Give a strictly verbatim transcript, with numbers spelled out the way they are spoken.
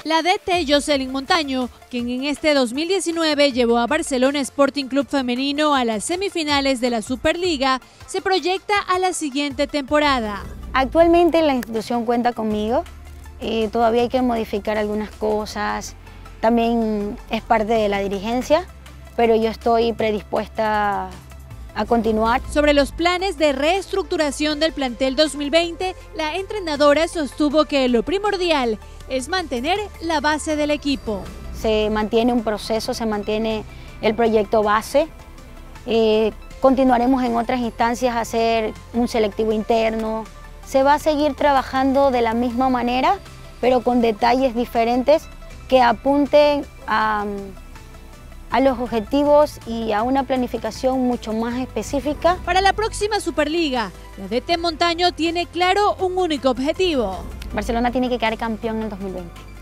La D T Jocelyn Montaño, quien en este dos mil diecinueve llevó a Barcelona Sporting Club Femenino a las semifinales de la Superliga, se proyecta a la siguiente temporada. Actualmente la institución cuenta conmigo, eh, todavía hay que modificar algunas cosas, también es parte de la dirigencia, pero yo estoy predispuesta a continuar. Sobre los planes de reestructuración del plantel dos mil veinte, la entrenadora sostuvo que lo primordial es mantener la base del equipo. Se mantiene un proceso, se mantiene el proyecto base. Eh, continuaremos en otras instancias a hacer un selectivo interno. Se va a seguir trabajando de la misma manera, pero con detalles diferentes que apunten a... a los objetivos y a una planificación mucho más específica. Para la próxima Superliga, la D T Montaño tiene claro un único objetivo. Barcelona tiene que quedar campeón en el dos mil veinte.